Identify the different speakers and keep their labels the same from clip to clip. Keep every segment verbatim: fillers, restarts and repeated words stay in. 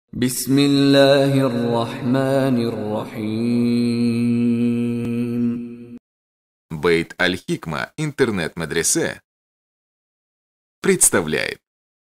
Speaker 1: Бисмиллахир рахманир рахим.
Speaker 2: Бейт Аль-Хикма интернет-медресе представляет.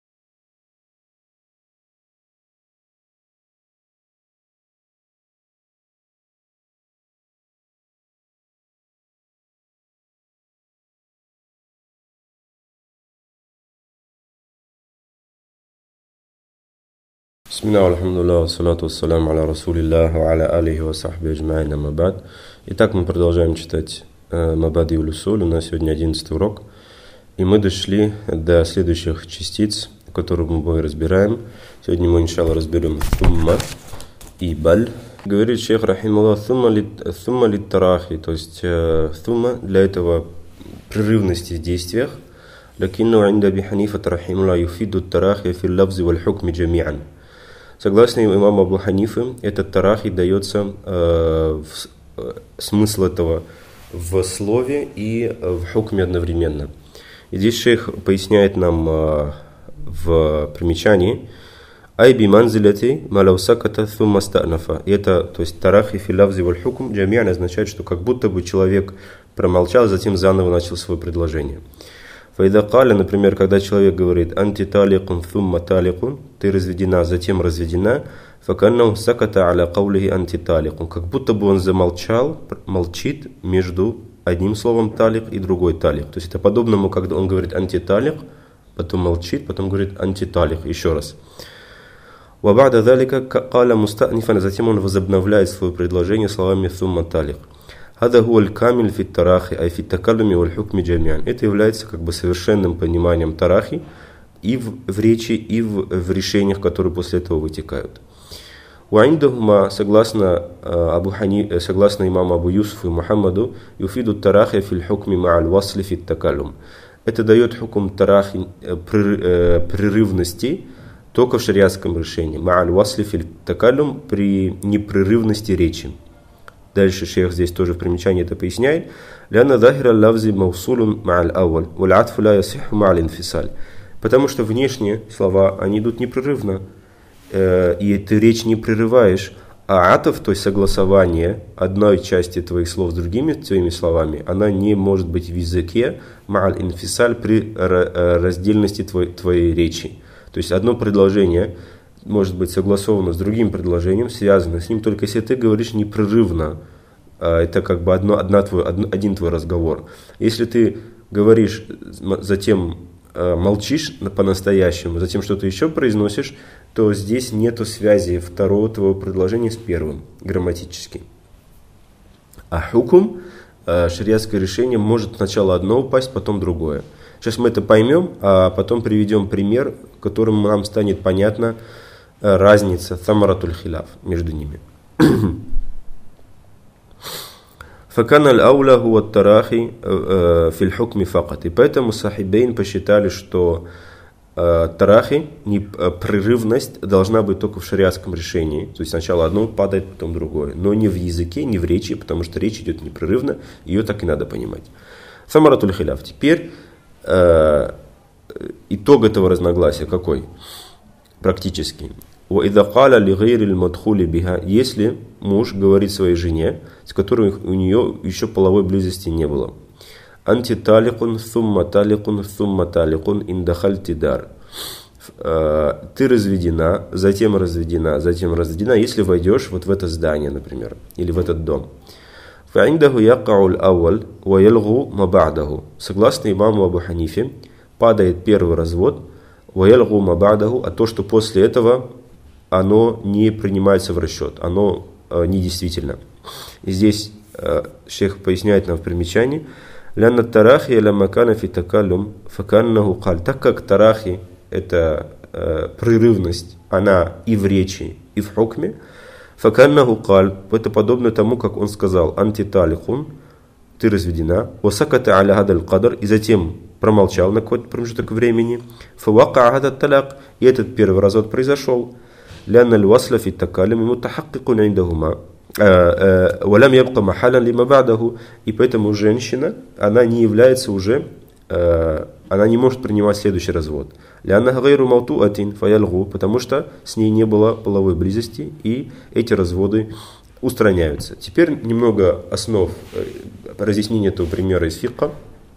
Speaker 3: Бисмилля, алхамдулилля, вассалату вассаляму аля расулиллах, ва аля алихи ва сахби аджмаин, амма бад. Итак, мы продолжаем читать э, Мабади уль-Усуль. У нас сегодня одиннадцатый урок. И мы дошли до следующих частиц, которые мы разбираем. Сегодня мы, иншалла, разберем «Сумма» и «Баль». Говорит шейх, рахималлах, «Сумма лит тарахи», то есть «Сумма» для этого прерывности в действиях. «Лакинну инда би Ханифата рахималлах юфиду тарахи фил лавзи валь хукми джами'ан». Согласно имаму Абу Ханифы, этот тарахи дается э, в, э, смысл этого в слове и в хукме одновременно. И здесь шейх поясняет нам э, в примечании «Ай би манзиляти малаусаката thumma ста'нафа». И это, то есть тарахи фи лавзи валь хукм джами'ан означает, что как будто бы человек промолчал, а затем заново начал свое предложение. Фаида каля, например, когда человек говорит «Анти таликун thumma таликун», ты разведена, затем разведена, факаннаху саката аля каулихи анти таликун, как будто бы он замолчал, молчит между одним словом талик и другой талик. То есть это подобному, когда он говорит «анти талик», потом молчит, потом говорит «анти талик» еще раз. Вабада далика каля муста'нифан, затем он возобновляет свое предложение словами «thumma талик». Это является как бы совершенным пониманием тарахи и в, в речи, и в, в решениях, которые после этого вытекают. Согласно, Абу Хани, согласно имаму Абу Юсуфу и Мухаммаду, юфиду тарахи фил хукми ма'аль васли фит такаллум. Это дает хукм тарахи прерывности только в шариатском решении. Ма'аль васли фит такаллум при непрерывности речи. Дальше шейх здесь тоже в примечании это поясняет. Потому что внешние слова, они идут непрерывно, и ты речь не прерываешь, а атов, то есть согласование одной части твоих слов с другими твоими словами, она не может быть в языке ма'аль инфисаль при раздельности твоей, твоей речи. То есть одно предложение может быть согласовано с другим предложением, связано с ним, только если ты говоришь непрерывно. Это как бы одно, одна твой, один твой разговор. Если ты говоришь, затем молчишь по-настоящему, затем что-то еще произносишь, то здесь нету связи второго твоего предложения с первым, грамматически. А хукум, шариатское решение, может сначала одно упасть, потом другое. Сейчас мы это поймем, а потом приведем пример, которым нам станет понятна разница, самаратуль хиляф, между ними. Факан аль-ауля хуа тарахи фил хукми факат. И поэтому сахибейн посчитали, что тарахи, прерывность, должна быть только в шариатском решении. То есть сначала одно падает, потом другое. Но не в языке, не в речи, потому что речь идет непрерывно, ее так и надо понимать. Самаратуль хиляф. Теперь итог этого разногласия какой? Практически. Если муж говорит своей жене, с которой у нее еще половой близости не было. Анти таликун сумма таликун сумма таликун индахаль тидар. Ты разведена, затем разведена, затем разведена, если войдешь вот в это здание, например, или в этот дом. Согласно имаму Абу Ханифе, падает первый развод, а то, что после этого оно не принимается в расчет, оно э, недействительно. И здесь э, шейх поясняет нам в примечании, так как тарахи, это э, прерывность, она и в речи, и в хукме, это подобно тому, как он сказал, антиталихун, ты разведена, и затем промолчал на какой-то промежуток времени, и этот первый развод произошел. لأن الوصل في التكالم متحقق عندهما ولم يبقى محلا لما بعده. И поэтому женщина, она не является уже она не может принимать следующий развод. لأنها غير موطوءة فيلغو, потому что с ней не было половой близости, и эти разводы устраняются. Теперь немного основ разъяснения этого примера из фикха.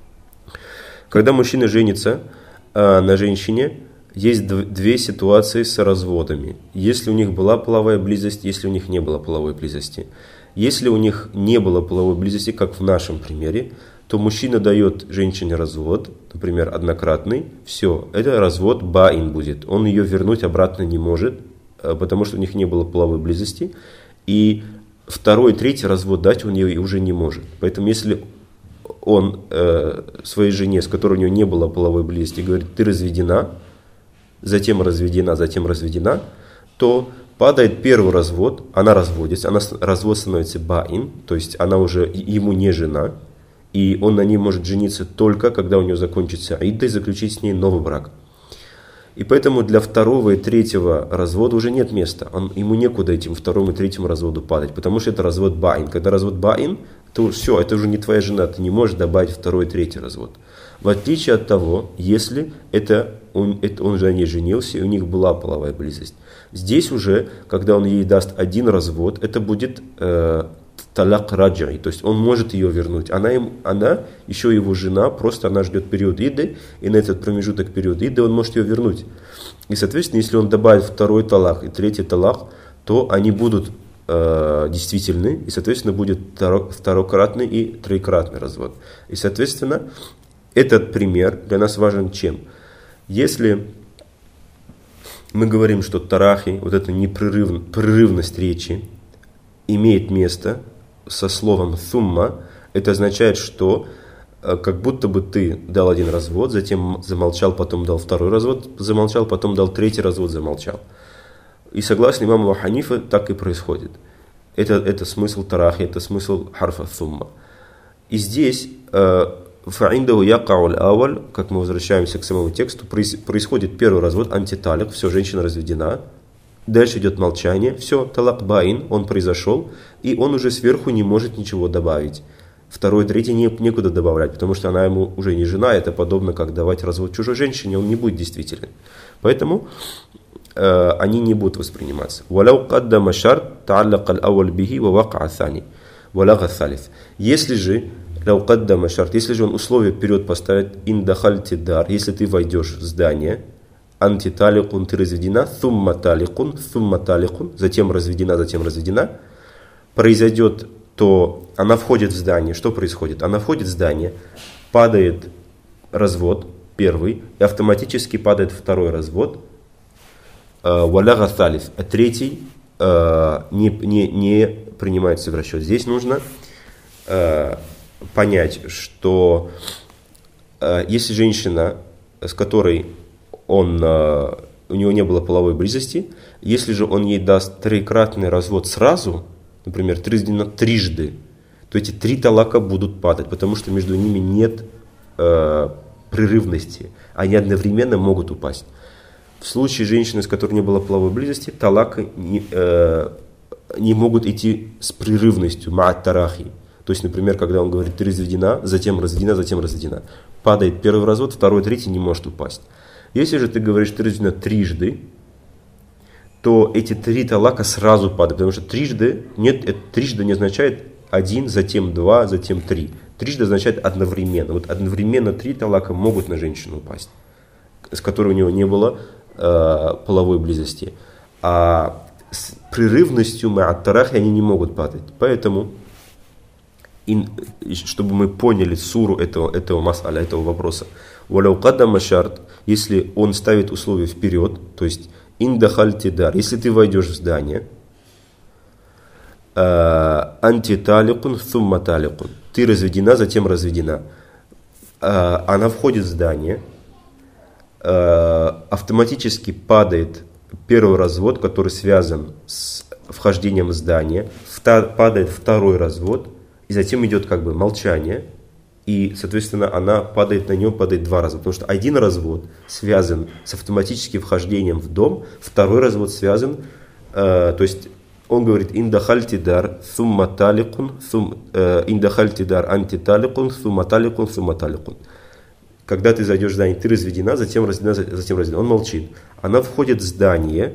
Speaker 3: Когда мужчина женится на женщине, есть две ситуации с разводами. Если у них была половая близость, если у них не было половой близости. Если у них не было половой близости, как в нашем примере, то мужчина дает женщине развод, например, однократный, все, это развод баин будет. Он ее вернуть обратно не может, потому что у них не было половой близости. И второй, третий развод дать он ей уже не может. Поэтому если он э, своей жене, с которой у него не было половой близости, говорит, ты разведена, затем разведена, затем разведена, то падает первый развод, она разводится, она, развод становится баин, то есть она уже ему не жена, и он на ней может жениться только, когда у нее закончится идда, и заключить с ней новый брак. И поэтому для второго и третьего развода уже нет места. Он, ему некуда этим второму и третьему разводу падать, потому что это развод баин. Когда развод баин, то все, это уже не твоя жена, ты не можешь добавить второй и третий развод. В отличие от того, если это он, это он же на ней женился, и у них была половая близость. Здесь уже, когда он ей даст один развод, это будет э, талак раджай, то есть он может ее вернуть. Она, им, она, еще его жена, просто она ждет период идды, и на этот промежуток периода идды он может ее вернуть. И, соответственно, если он добавит второй талак и третий талак, то они будут э, действительны, и, соответственно, будет второ, вторократный и троекратный развод. И, соответственно, этот пример для нас важен чем? Если мы говорим, что тарахи, вот эта непрерывность речи, имеет место со словом «сумма», это означает, что как будто бы ты дал один развод, затем замолчал, потом дал второй развод, замолчал, потом дал третий развод, замолчал. И согласно имаму Абу Ханифе, так и происходит. Это, это смысл тарахи, это смысл харфа «сумма». И здесь фа'индаhu якауль аваль, как мы возвращаемся к самому тексту, происходит первый развод, антиталик, все, женщина разведена. Дальше идет молчание, все, талак баин, он произошел, и он уже сверху не может ничего добавить. Второй, третий не, некуда добавлять, потому что она ему уже не жена, это подобно как давать развод чужой женщине, он не будет действителен. Поэтому э, они не будут восприниматься. Если же Если же он условие вперед поставит, индахальтидар, если ты войдешь в здание, антиталикун, ты разведена, сумма таликун, сумма таликун, затем разведена, затем разведена, произойдет, то она входит в здание. Что происходит? Она входит в здание, падает развод, первый, и автоматически падает второй развод, валяга салис, а третий не, не, не принимается в расчет. Здесь нужно понять, что э, если женщина, с которой он, э, у него не было половой близости, если же он ей даст трикратный развод сразу, например, трижды, то эти три талака будут падать, потому что между ними нет э, прерывности, они одновременно могут упасть. В случае женщины, с которой не было половой близости, талака не, э, не могут идти с прерывностью, ма'ат тарахи. То есть, например, когда он говорит, ты разведена, затем разведена, затем разведена. Падает первый развод, второй, третий не может упасть. Если же ты говоришь, ты разведена трижды, то эти три талака сразу падают. Потому что трижды, нет, это трижды не означает один, затем два, затем три. Трижды означает одновременно. Вот одновременно три талака могут на женщину упасть, с которой у него не было э, половой близости. А с прерывностью ма'ат тарахи они не могут падать. Поэтому... И, чтобы мы поняли суру этого, этого мас'аля, этого вопроса. Если он ставит условия вперед, то есть индахальтидар, если ты войдешь в здание, антиталикун сумма таликун, ты разведена, затем разведена, она входит в здание, автоматически падает первый развод, который связан с вхождением в здание, падает второй развод, и затем идет как бы молчание, и, соответственно, она падает на него, падает два раза. Потому что один развод связан с автоматическим вхождением в дом, второй развод связан, э, то есть он говорит, индахальтидар сумма таликун, индахальтидар антиталикун, сумма таликун, сумма таликун. когда ты зайдешь в здание, ты разведена, затем разведена, затем разведена. Он молчит. Она входит в здание,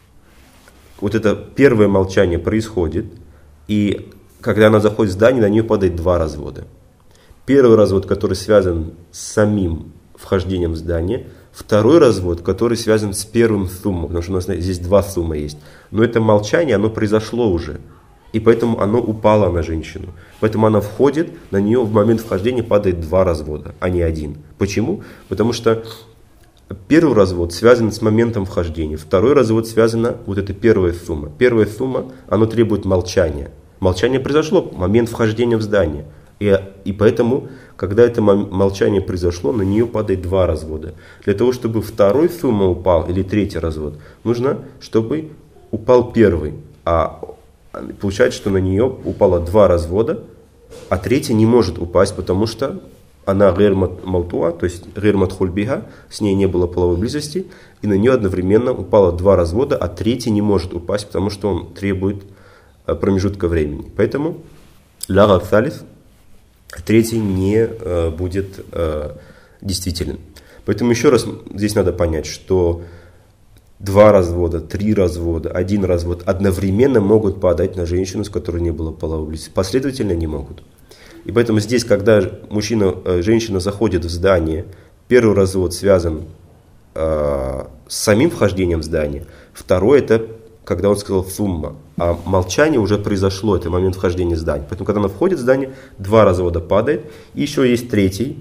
Speaker 3: вот это первое молчание происходит, и когда она заходит в здание, на нее падает два развода. Первый развод, который связан с самим вхождением в здание, второй развод, который связан с первым суммом, потому что у нас здесь два сумма есть. Но это молчание, оно произошло уже, и поэтому оно упало на женщину. Поэтому она входит, на нее в момент вхождения падает два развода, а не один. Почему? Потому что первый развод связан с моментом вхождения, второй развод связан, вот это первая сумма. Первая сумма, оно требует молчания. Молчание произошло, момент вхождения в здание. И, и поэтому, когда это молчание произошло, на нее падает два развода. Для того, чтобы второй сумма упал, или третий развод, нужно, чтобы упал первый. А получается, что на нее упало два развода, а третий не может упасть, потому что она гайр малтуа, то есть гайр мадхуль биха, с ней не было половой близости, и на нее одновременно упало два развода, а третий не может упасть, потому что он требует промежутка времени. Поэтому ляга салис, третий не э, будет э, действителен. Поэтому еще раз здесь надо понять, что два развода, три развода, один развод одновременно могут падать на женщину, с которой не было половой близости. Последовательно не могут. И поэтому здесь, когда мужчина, э, женщина заходит в здание, первый развод связан э, с самим вхождением в здание, второй это когда он сказал сумма, а молчание уже произошло, это момент вхождения в здание. Поэтому, когда она входит в здание, два развода падает, и еще есть третий,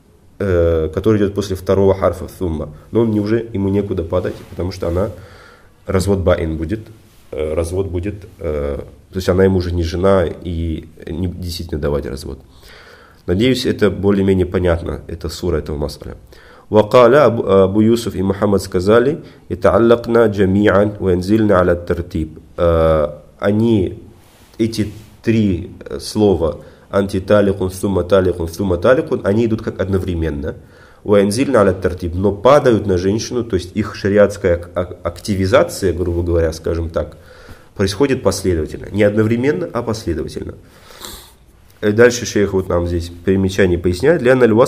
Speaker 3: э, который идет после второго харфа сумма, но он не уже, ему некуда падать, потому что она, развод баин будет, э, развод будет, э, то есть она ему уже не жена и не действительно давать развод. Надеюсь, это более-менее понятно, это сура этого мас'аля. Вакаля Абу Юсуф и Мухаммад сказали: «Итааллакна джами'ан вензильна аля тартиб». Они, эти три слова, антиталикун, сумма таликун, сумма таликун, они идут как одновременно. Вензильна аля тартиб, но падают на женщину, то есть их шариатская активизация, грубо говоря, скажем так, происходит последовательно. Не одновременно, а последовательно. Дальше шейх вот нам здесь примечание поясняет.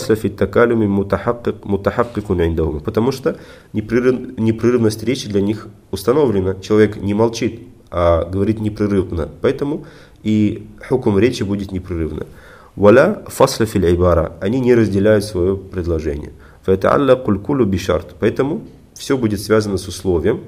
Speaker 3: Потому что непрерыв, непрерывность речи для них установлена. Человек не молчит, а говорит непрерывно. Поэтому и хукм речи будет непрерывно. Валя фасля фил айбара. Они не разделяют свое предложение. Поэтому все будет связано с условием.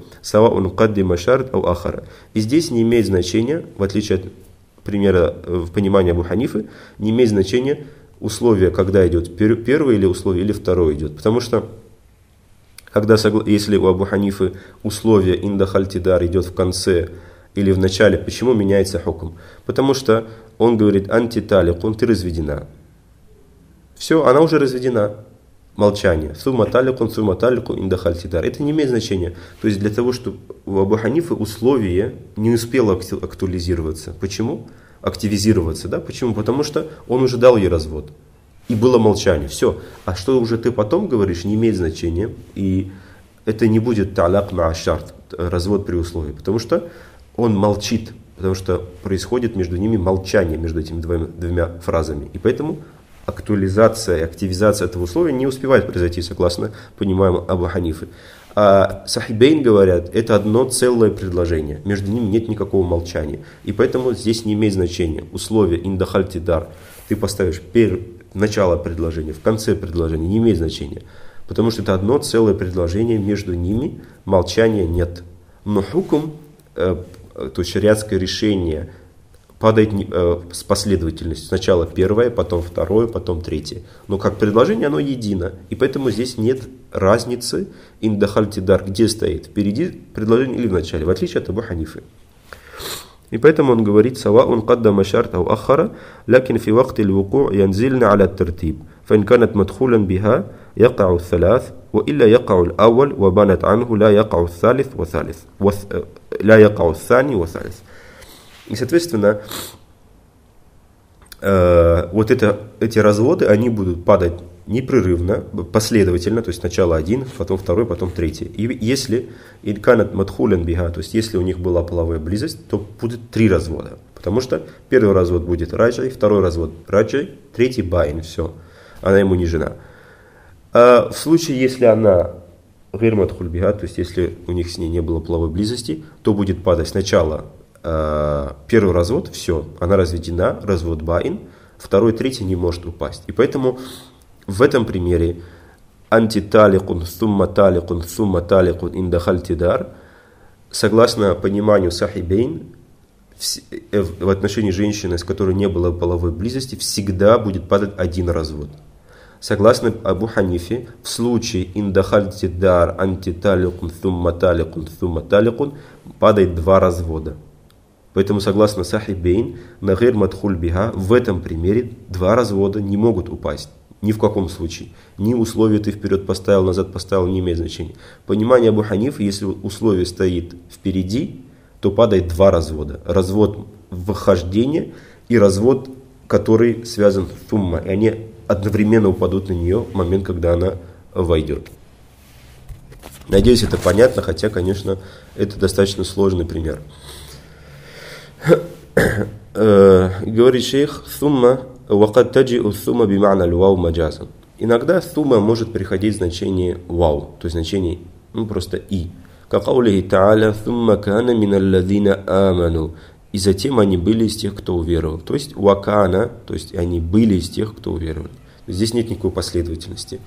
Speaker 3: И здесь не имеет значения, в отличие от примера в понимании Абу Ханифы, не имеет значения условие, когда идет первое или условие, или второе идет. Потому что, когда, если у Абу Ханифы условие индахальтидар идет в конце или в начале, почему меняется хукм? Потому что он говорит антиталикун, ты разведена. Все, она уже разведена. Молчание. Сумма таликун, сумма таликун, индахальтидар. Это не имеет значения. То есть для того, чтобы у Абу Ханифы условие не успело актуализироваться. Почему? Активизироваться. Да? Почему? Потому что он уже дал ей развод. И было молчание. Все. А что уже ты потом говоришь, не имеет значения. И это не будет та'ляк ма'ашарт, развод при условии. Потому что он молчит. Потому что происходит между ними молчание, между этими двумя, двумя фразами. И поэтому актуализация и активизация этого условия не успевает произойти, согласно понимаемому Абу Ханифы. А сахибейн говорят, это одно целое предложение. Между ними нет никакого молчания. И поэтому здесь не имеет значения условие индахальтидар. Ты поставишь перед начало предложения, в конце предложения, не имеет значения. Потому что это одно целое предложение, между ними молчания нет. Но хукм, э, то есть шариатское решение, падает э, с последовательностью. Сначала первое, потом второе, потом третье. Но как предложение оно едино. И поэтому здесь нет разницы индахальтидар, где стоит, впереди предложение или в начале, в отличие от Абу Ханифы. И поэтому он говорит: «Саваун каддама шарт ау ахара, лакин фи вакти л-вуку' янзильна аля тартиб. Фан канат мадхулан биха, якау саляс, ва илля якау л-ауаль, ва банат анху, ла якау салис, ва салис. Ла якау сани, ва салис». И, соответственно, э, вот это, эти разводы, они будут падать непрерывно, последовательно, то есть сначала один, потом второй, потом третий. И если инканат мадхулен биха, то есть если у них была половая близость, то будет три развода. Потому что первый развод будет раджай, второй развод раджай, третий баин, все. Она ему не жена. А в случае, если она гайр мадхуль биха, то есть если у них с ней не было половой близости, то будет падать сначала э, первый развод, все, она разведена, развод баин, второй, третий не может упасть. И поэтому в этом примере антиталикун, сумма таликун, сумма таликун индахаль тидар, согласно пониманию сахибейн, в, в отношении женщины, с которой не было половой близости, всегда будет падать один развод. Согласно Абу Ханифе, в случае индахаль тидар антиталикун, сумма таликун, сумма таликун, падает два развода. Поэтому, согласно сахибейн, на гайр мадхуль биха в этом примере два развода не могут упасть. Ни в каком случае. Ни условие ты вперед поставил, назад поставил, не имеет значения. Понимание Абу Ханифа, если условие стоит впереди, то падает два развода. Развод вхождения и развод, который связан с сумма. И они одновременно упадут на нее в момент, когда она войдет. Надеюсь, это понятно, хотя, конечно, это достаточно сложный пример. Говорит шейх, сумма вакад таджиу сумма бимана львау маджазан. Иногда сумма может приходить в значение вау, то есть значение ну, просто и. Как аулихи та'аля сумма кана миналладзина аману. И затем они были из тех, кто уверовал. То есть вакана, то есть они были из тех, кто уверовал. Здесь нет никакой последовательности.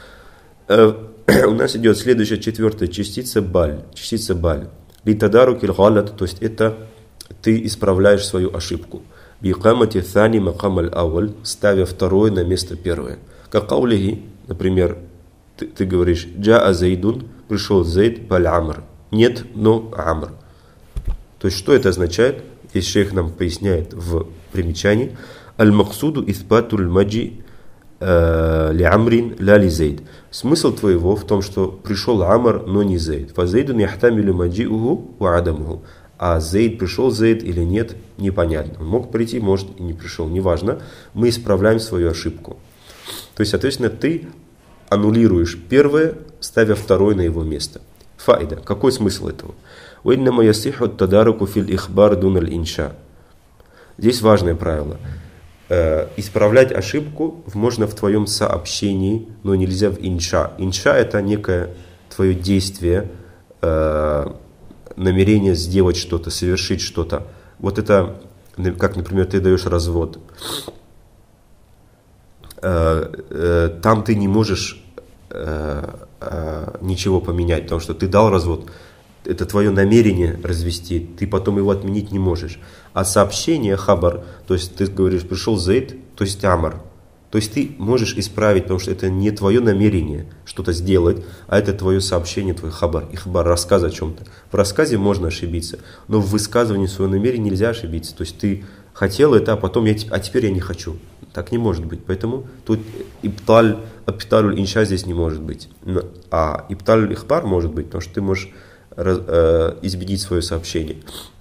Speaker 3: У нас идет следующая четвертая частица баль. Частица баль. Литадару кильгалат, то есть это ты исправляешь свою ошибку. Бикамати thani макам аль-аваль, ставя второе на место первое. Как аулихи, например, ты, ты говоришь джаа зайдун, пришел зайд баль амр. Нет, но амр. То есть что это означает? Здесь шейх нам поясняет в примечании. Аль-максуду исбатуль маджи ли амрин ля ли зайд. Смысл твоего в том, что пришел амр, но не зайд. Фазайдун яхтамилю маджиуху ва адамуху. А зайд пришел зайд или нет, непонятно. Он мог прийти, может и не пришел, неважно. Мы исправляем свою ошибку. То есть, соответственно, ты аннулируешь первое, ставя второе на его место. Фаида. Какой смысл этого? Здесь важное правило. Э, исправлять ошибку можно в твоем сообщении, но нельзя в инша. Инша это некое твое действие, э, намерение сделать что-то, совершить что-то. Вот это, как, например, ты даешь развод. Э, э, там ты не можешь э, э, ничего поменять, потому что ты дал развод. Это твое намерение развести, ты потом его отменить не можешь. А сообщение, хабар, то есть ты говоришь, пришел зайд, то есть амар. То есть ты можешь исправить, потому что это не твое намерение что-то сделать, а это твое сообщение, твой хабар, ихбар, рассказ о чем-то. В рассказе можно ошибиться, но в высказывании своего намерения нельзя ошибиться. То есть ты хотел это, а потом, я, а теперь я не хочу. Так не может быть. Поэтому тут ибталь, апталюль инша здесь не может быть. А ибталюль ихбар может быть, потому что ты можешь изменить свое сообщение.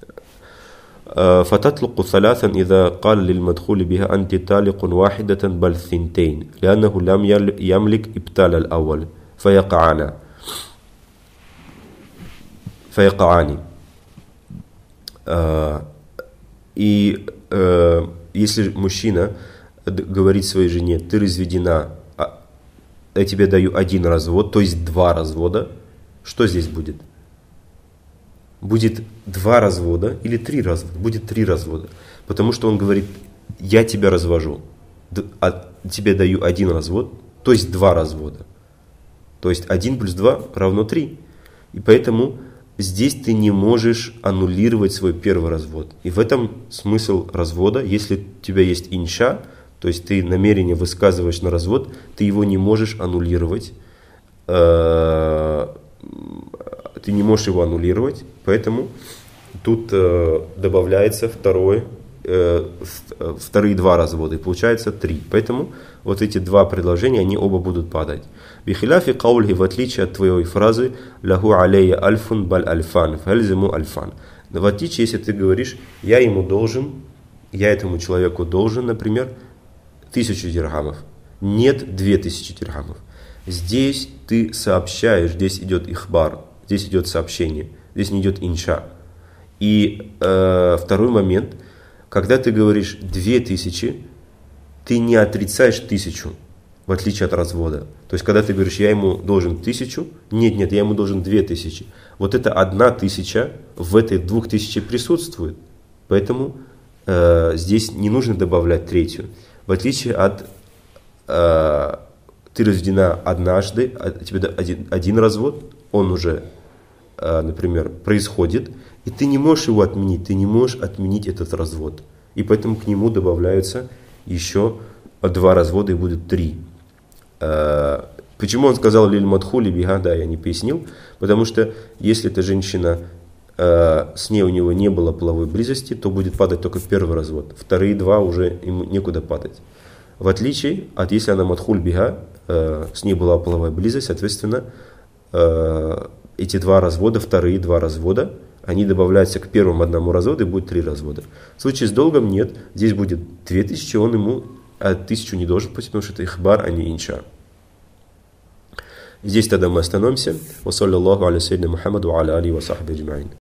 Speaker 3: فتطلق ثلاثا إذا قال للمدخول بها أنت طالق واحدة بل ثنتين لأنه لم يملك إبطال الأول فيقعان فيقعان. И если мужчина говорит своей жене, ты разведена, я тебе даю один развод, то есть два развода, что здесь будет? Будет два развода или три развода? Будет три развода. Потому что он говорит, я тебя развожу, а тебе даю один развод, то есть два развода. То есть один плюс два равно три. И поэтому здесь ты не можешь аннулировать свой первый развод. И в этом смысл развода. Если у тебя есть инша, то есть ты намерение высказываешь на развод, ты его не можешь аннулировать. Ты не можешь его аннулировать, поэтому тут э, добавляется второе, э, вторые два развода, и получается три. Поэтому вот эти два предложения, они оба будут падать. Бихиляфи каульхи, в отличие от твоей фразы «Лаху алейя альфун баль альфан, фальзиму альфан». В отличие, если ты говоришь «Я ему должен», «Я этому человеку должен», например, тысячу дирхамов. Нет две тысячи дирхамов. Здесь ты сообщаешь, здесь идет ихбар. Здесь идет сообщение, здесь не идет инша. И э, второй момент, когда ты говоришь две тысячи, ты не отрицаешь тысячу, в отличие от развода. То есть, когда ты говоришь, я ему должен тысячу, нет, нет, я ему должен две тысячи. Вот это одна тысяча в этой двух тысячи присутствует. Поэтому э, здесь не нужно добавлять третью. В отличие от э, ты разведена однажды, а тебе один, один развод, он уже, э, например, происходит, и ты не можешь его отменить, ты не можешь отменить этот развод. И поэтому к нему добавляются еще два развода, и будет три. Э, почему он сказал лиль мадхули бига, да, я не пояснил, потому что если эта женщина, э, с ней у него не было половой близости, то будет падать только первый развод. Вторые два уже ему некуда падать. В отличие от если она мадхуль бига, э, с ней была половая близость, соответственно, э, эти два развода, вторые два развода, они добавляются к первому одному разводу, и будет три развода. В случае с долгом нет, здесь будет две тысячи, он ему а тысячу не должен платить, потому что это ихбар, а не инша. Здесь тогда мы остановимся. Ва саллаллаху аля сайидина Мухаммаду ва аля алихи ва сахбихи аджмаин.